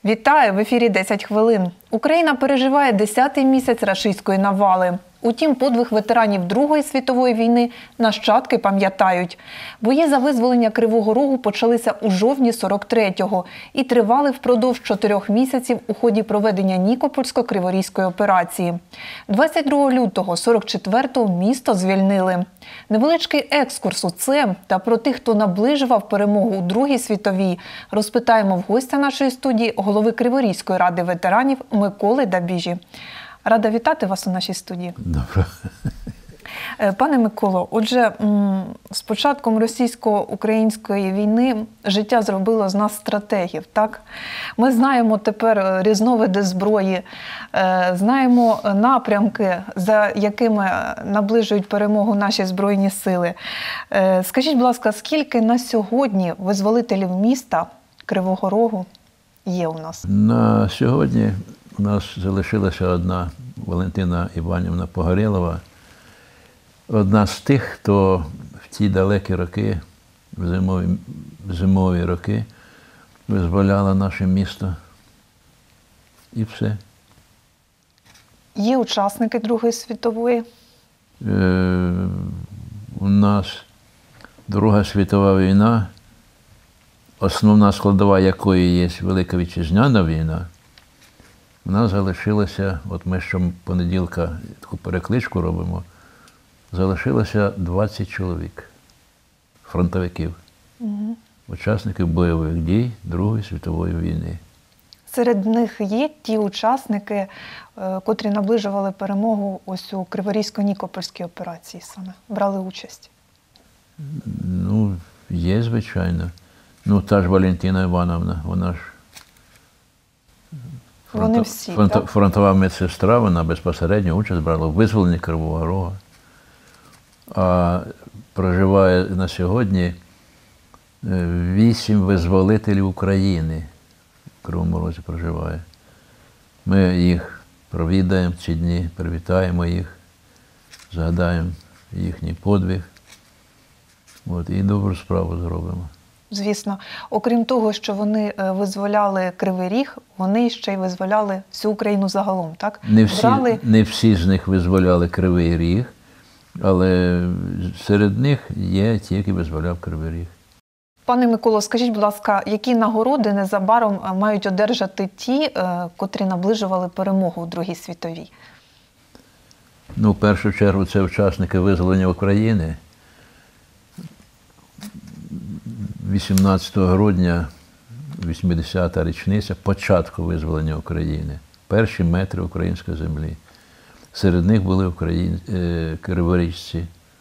Вітаю! В ефірі «10 хвилин». Україна переживає 10-й місяць рашистської навали. Утім, подвиг ветеранів Другої світової війни нащадки пам'ятають. Бої за визволення Кривого Рогу почалися у жовтні 43-го і тривали впродовж 4 місяців у ході проведення Нікопольсько-Криворізької операції. 22 лютого 44-го місто звільнили. Невеличкий екскурс у це та про тих, хто наближував перемогу у Другій світовій, розпитаємо в гостя нашої студії голови Криворізької ради ветеранів Миколи Дабіжі. Рада вітати вас у нашій студії. Добре. Пане Миколо, отже, з початком російсько-української війни життя зробило з нас стратегів, так? Ми знаємо тепер різновиди зброї, знаємо напрямки, за якими наближують перемогу наші Збройні сили. Скажіть, будь ласка, скільки на сьогодні визволителів міста Кривого Рогу є у нас? На сьогодні у нас залишилася одна Валентина Іванівна Погорєлова, одна з тих, хто в ті далекі роки, в зимові роки, визволяла наше місто. І все. Є учасники Другої світової? У нас Друга світова війна, основна складова якої є Велика Вітчизняна війна, у нас залишилося, от ми щопонеділка таку перекличку робимо, залишилося 20 чоловік, фронтовиків, учасників бойових дій Другої світової війни. Серед них є ті учасники, котрі наближували перемогу ось у Криворізько-Нікопольській операції саме, брали участь? Ну, є, звичайно. Ну, та ж Валентина Івановна, вона ж Вони всі, фронтова медсестра, вона безпосередньо участь брала в визволенні Кривого Рога. А проживає на сьогодні 8 визволителів України в Кривому Розі проживає. Ми їх провідаємо ці дні, привітаємо їх, згадаємо їхній подвиг. От, і добру справу зробимо. Звісно. Окрім того, що вони визволяли Кривий Ріг, вони ще й визволяли всю Україну загалом, так? Не всі з них визволяли Кривий Ріг, але серед них є ті, які визволяв Кривий Ріг. Пане Миколо, скажіть, будь ласка, які нагороди незабаром мають одержати ті, котрі наближували перемогу у Другій світовій? Ну, в першу чергу, це учасники визволення України. 18 грудня, 80-та річниця початку визволення України. Перші метри української землі. Серед них були криворіжці.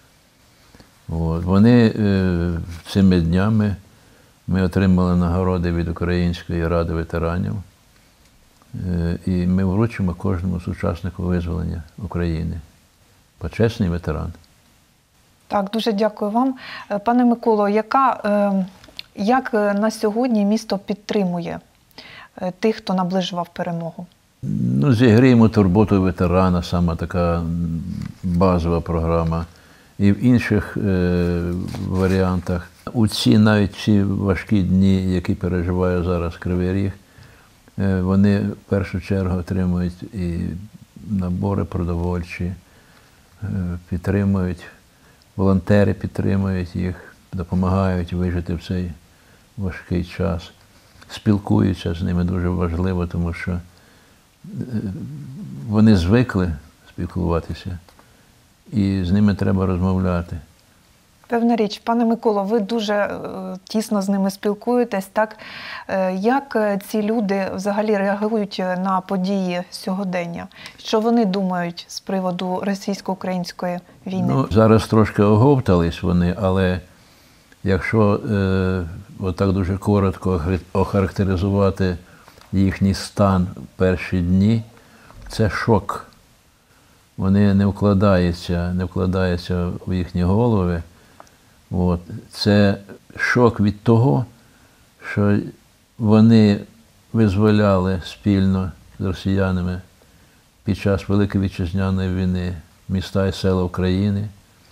Вони цими днями ми отримали нагороди від Української ради ветеранів. І ми вручимо кожному з учаснику визволення України. Почесний ветеран. Так, дуже дякую вам. Пане Миколо, як на сьогодні місто підтримує тих, хто наближував перемогу? Ну, зігріємо турботу ветерана, саме така базова програма. І в інших варіантах. У навіть ці важкі дні, які переживає зараз Кривий Ріг, вони в першу чергу отримують і набори продовольчі, підтримують. Волонтери підтримують їх, допомагають вижити в цей важкий час. Спілкуються з ними, дуже важливо, тому що вони звикли спілкуватися, і з ними треба розмовляти. Певна річ. Пане Миколо, ви дуже тісно з ними спілкуєтесь, так? Як ці люди взагалі реагують на події сьогодення? Що вони думають з приводу російсько-української війни? Ну, зараз трошки оговтались вони, але якщо отак дуже коротко охарактеризувати їхній стан в перші дні, це шок. Вони не вкладаються в їхні голови. От. Це шок від того, що вони визволяли спільно з росіянами під час Великої Вітчизняної війни міста і села України.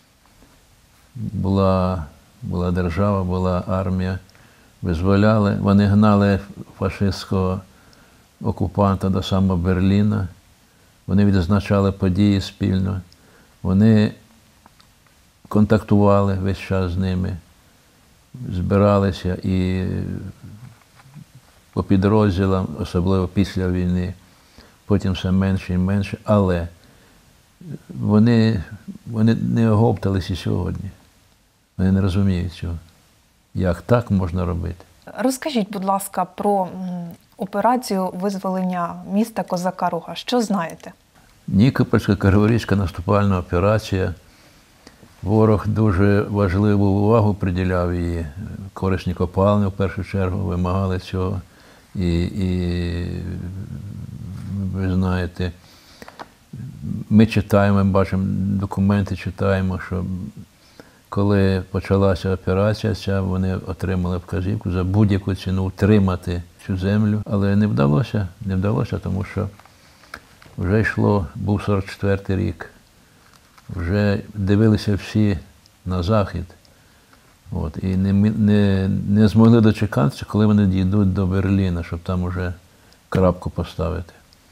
Була держава, була армія, визволяли. Вони гнали фашистського окупанта до самого Берліна. Вони відзначали події спільно. Вони контактували весь час з ними, збиралися і по підрозділам, особливо після війни, потім все менше і менше, але вони не оговтались і сьогодні. Вони не розуміють цього. Як так можна робити? Розкажіть, будь ласка, про операцію визволення міста Козака Рога. Що знаєте? Нікопольська Криворізька наступальна операція. Ворог дуже важливу увагу приділяв її. Корисні копалини, в першу чергу, вимагали цього. І ви знаєте, ми читаємо, ми бачимо документи, читаємо, що коли почалася операція ця, вони отримали вказівку за будь-яку ціну утримати цю землю. Але не вдалося, тому що вже був 44-й рік, вже дивилися всі на захід. І не змогли дочекатися, коли вони дійдуть до Берліна, щоб там уже крапку поставити.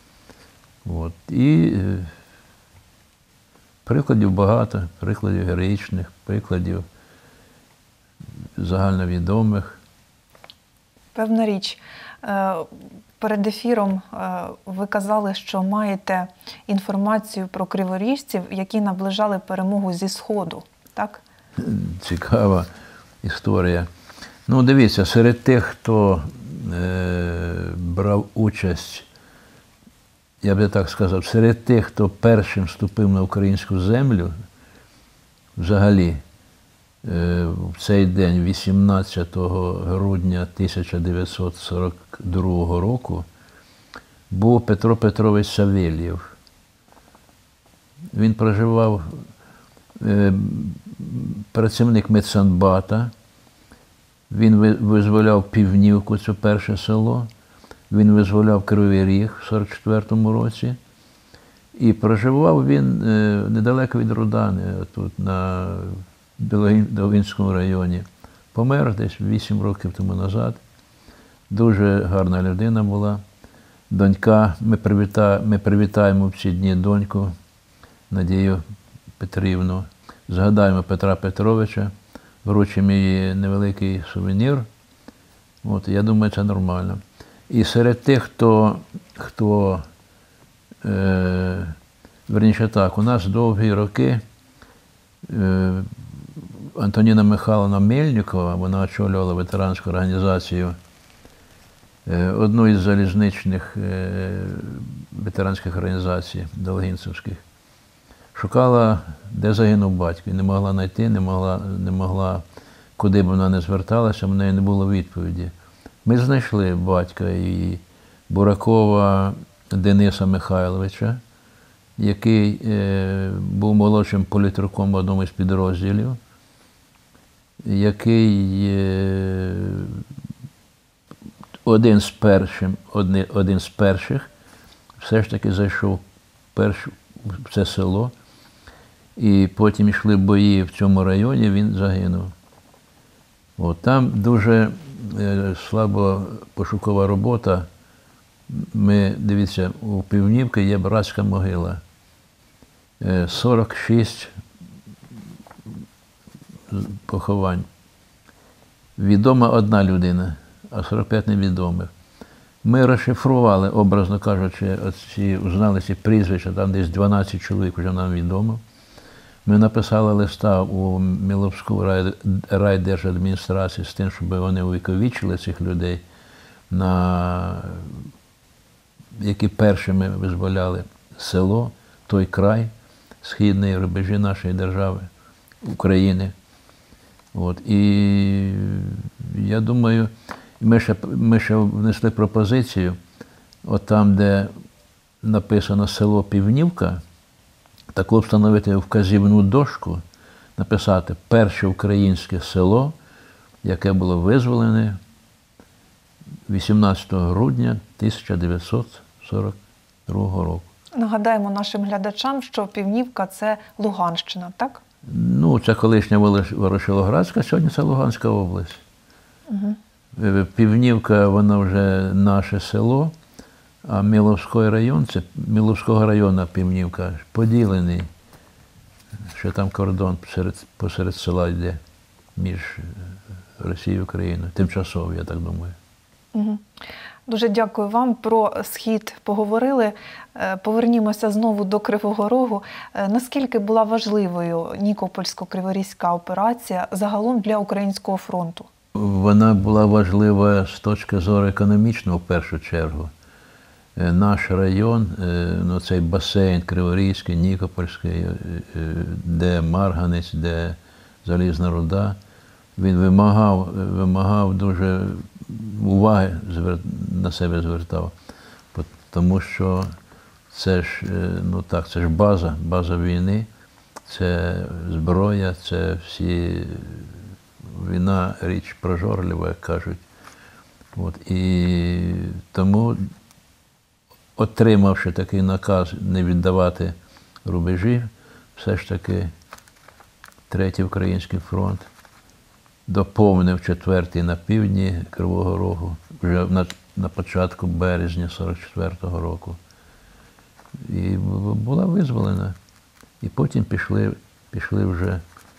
І прикладів багато, прикладів героїчних, прикладів загальновідомих. Певна річ. Перед ефіром ви казали, що маєте інформацію про криворіжців, які наближали перемогу зі Сходу, так? Цікава історія. Дивіться, серед тих, хто брав участь, я би так сказав, серед тих, хто першим вступив на українську землю, взагалі, в цей день, 18 грудня 1942 року, був Петро Петрович Савельєв. Він проживав, працівник медсанбата, він визволяв Півнівку, це перше село, він визволяв Кривий Ріг в 44-му році, і проживав він недалеко від Рудани, тут на Долинському районі. Помер десь 8 років тому назад. Дуже гарна людина була. Донька, ми привітаємо в ці дні доньку Надію Петрівну. Згадаємо Петра Петровича, вручимо їй невеликий сувенір. Я думаю, це нормально. І серед тих, верніше так, у нас довгі роки Антоніна Михайловна Мельникова, вона очолювала ветеранську організацію, одну із залізничних ветеранських організацій долгінцевських. Шукала, де загинув батько, і не могла знайти, не могла, куди б вона не зверталася, в неї не було відповіді. Ми знайшли батька і Буракова Дениса Михайловича, який був молодшим політруком в одному із підрозділів, який один з перших все ж таки зайшов в це село, і потім йшли бої в цьому районі, він загинув. Там дуже слабо пошукова робота. Дивіться, у Півнівці є братська могила. 46 поховань. Відома одна людина, а 45 невідомих. Ми розшифрували, образно кажучи, узнали ці прізвища, там десь 12 чоловік вже нам відомо. Ми написали листа у Міловську райдержадміністрацію з тим, щоб вони увіковічили цих людей, які першими визволяли село, той край, східної рубежі нашої держави, України. І я думаю, ми ще внесли пропозицію, там, де написано село Півнівка, таку встановити вказівну дошку, написати перше українське село, яке було визволене 18 грудня 1942 року. Нагадаємо нашим глядачам, що Півнівка – це Луганщина, так? Це колишня Ворошилоградська, сьогодні це Луганська область. Угу. Півнівка, вона вже наше село, А Міловський район, це Міловського району Півнівка, поділений, що там кордон посеред села йде між Росією і Україною. Тимчасово, я так думаю. Угу. Дуже дякую вам. Про Схід поговорили. Повернімося знову до Кривого Рогу. Наскільки була важливою Нікопольсько-Криворізька операція загалом для Українського фронту? Вона була важлива з точки зору економічного, в першу чергу. Наш район, ну, цей басейн Криворізький, Нікопольський, де Марганець, де Залізна Руда, він вимагав дуже уваги, на себе звертав. Тому що це ж, ну так, це ж база війни, це зброя, це всі, війна річ прожорлива, як кажуть. От, і тому, отримавши такий наказ не віддавати рубежі, все ж таки Третій Український фронт доповнив 4-й на півдні Кривого Рогу вже на початку березня 44-го року. І була визволена. І потім пішли вже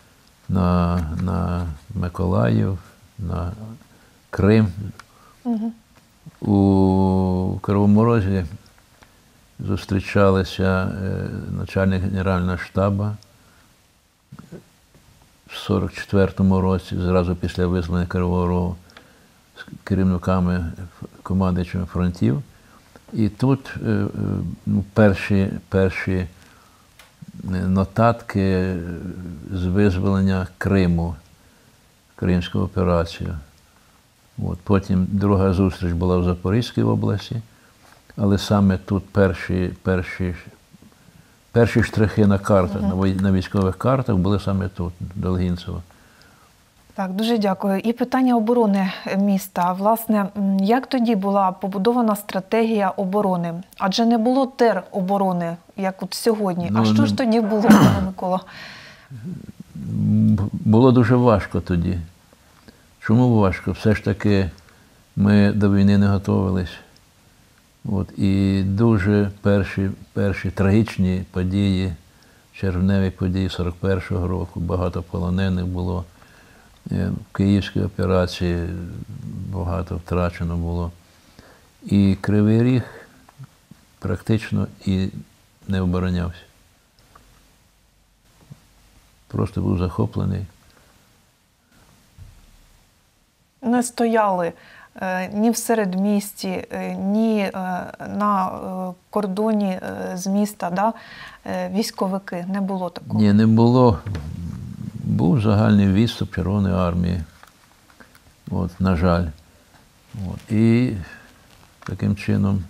на Миколаїв, на Крим. Угу. У Кривому Розі зустрічалися начальник Генерального штабу в 44-му році, зразу після визволення Кривого Рогу, з керівниками командуючими фронтів. І тут перші нотатки з визволення Криму, Кримську операцію. От. Потім друга зустріч була в Запорізькій області, але саме тут перші штрихи на картах, на військових картах були саме тут, Долгінцево. Так, дуже дякую. І питання оборони міста. Власне, як тоді була побудована стратегія оборони? Адже не було тероборони, як от сьогодні. А що ж тоді було, пане Микола? Було дуже важко тоді. Чому важко? Все ж таки ми до війни не готувалися. От, і дуже перші трагічні події, червневі події 41-го року, багато полонених було. В Київській операції багато втрачено було. І Кривий Ріг практично і не оборонявся. Просто був захоплений. Не стояли ні в середмісті, ні на кордоні з міста, да? Військовики, не було такого? Ні, не було. Був загальний відступ Червоної армії, от, на жаль. От. І таким чином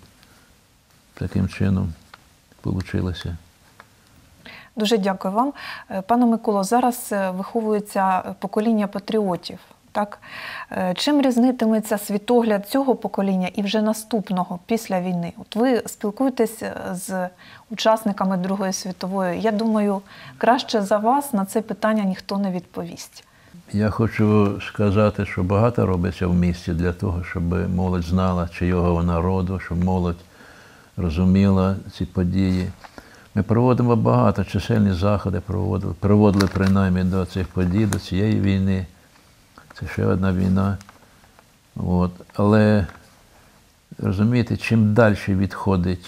вийшло. Дуже дякую вам. Пане Миколо, зараз виховується покоління патріотів. Так? Чим різнитиметься світогляд цього покоління і вже наступного, після війни? От ви спілкуєтесь з учасниками Другої світової. Я думаю, краще за вас на це питання ніхто не відповість. Я хочу сказати, що багато робиться в місті для того, щоб молодь знала, чийого вона роду, щоб молодь розуміла ці події. Ми проводимо багато, чисельні заходи проводили принаймні до цих подій, до цієї війни. Це ще одна війна. От. Але, розумієте, чим далі відходить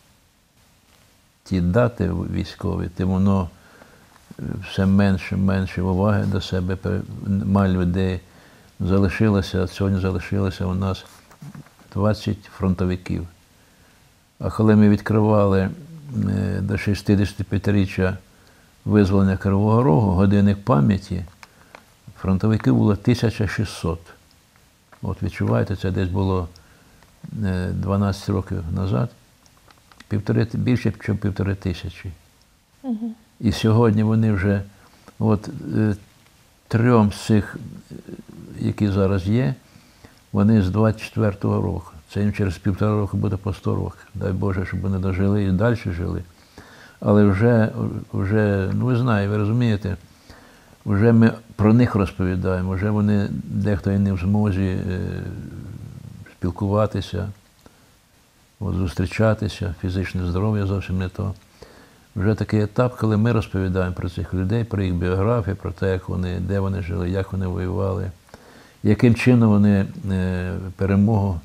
ті дати військові, тим воно все менше уваги до себе має людей. Сьогодні залишилося у нас 20 фронтовиків. А коли ми відкривали до 65-річчя визволення Кривого Рогу, годинник пам'яті, фронтовиків було 1600. От відчуваєте, це десь було 12 років назад. Більше, ніж 1500. Угу. І сьогодні вони вже, от 3 з цих, які зараз є, вони з 24-го року. Це їм через 1,5 року буде по 100 років. Дай Боже, щоб вони дожили і далі жили. Але вже, ну ви знаєте, ви розумієте, вже ми про них розповідаємо, вже вони, дехто і не в змозі спілкуватися. зустрічатися, фізичне здоров'я зовсім не то. Вже такий етап, коли ми розповідаємо про цих людей, про їх біографію, про те, як вони, де вони жили, як вони воювали, яким чином вони перемогу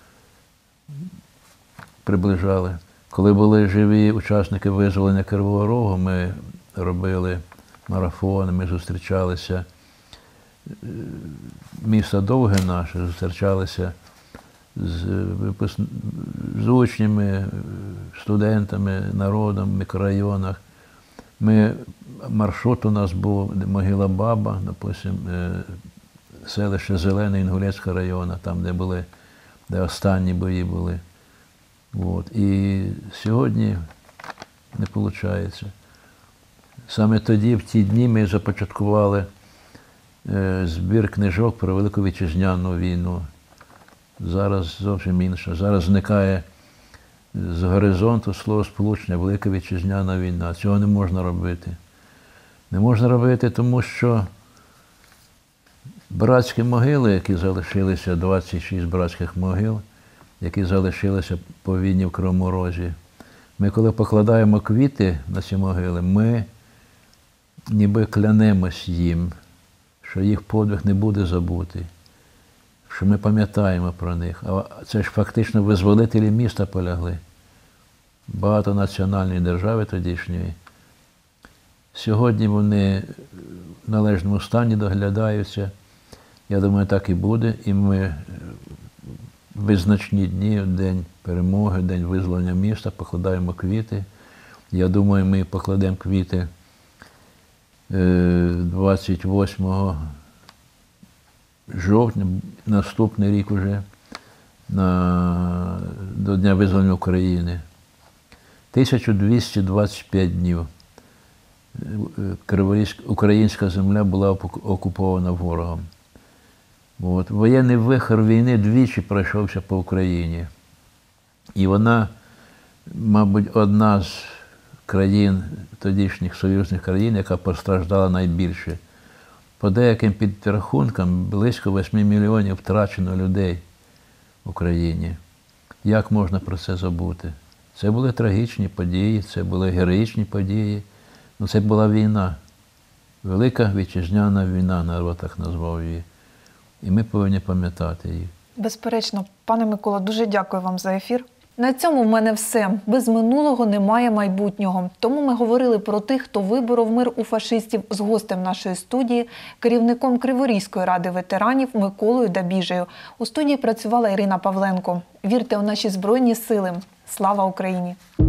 приближали. Коли були живі учасники визволення Кривого Рогу, ми робили марафони, ми зустрічалися, місто Довге наше, зустрічалися з учнями, студентами, народом в мікрорайонах. Маршрут у нас був могила Баба, допустим, селище Зелене Інгулецького району, там, де останні бої були. От. І сьогодні не виходить. Саме тоді, в ті дні, ми започаткували збір книжок про Велику Вітчизняну війну. Зараз зовсім інше. Зараз зникає з горизонту словосполучення «Велика Вітчизняна війна». Цього не можна робити. Не можна робити, тому що братські могили, які залишилися, 26 братських могил, які залишилися по війні в Кривому Розі, ми коли покладаємо квіти на ці могили, ми ніби клянемось їм, що їх подвиг не буде забутий, що ми пам'ятаємо про них. А це ж фактично визволителі міста полягли, багатонаціональної держави тодішньої. Сьогодні вони в належному стані доглядаються. Я думаю, так і буде. І ми в визначні дні, День перемоги, День визволення міста, покладаємо квіти. Я думаю, ми покладемо квіти 28 жовтня, наступний рік уже, до Дня визволення України. 1225 днів українська земля була окупована ворогом. От. Воєнний вихор війни двічі пройшовся по Україні. І вона, мабуть, одна з країн, тодішніх союзних країн, яка постраждала найбільше. По деяким підрахункам, близько 8 мільйонів втрачено людей в Україні. Як можна про це забути? Це були трагічні події, це були героїчні події. Ну, це була війна. Велика Вітчизняна війна, народ так назвав її. І ми повинні пам'ятати її. Безперечно. Пане Микола, дуже дякую вам за ефір. На цьому в мене все. Без минулого немає майбутнього. Тому ми говорили про тих, хто виборов мир у фашистів, з гостем нашої студії, керівником Криворізької ради ветеранів Миколою Дабіжею. У студії працювала Ірина Павленко. Вірте у наші Збройні Сили. Слава Україні!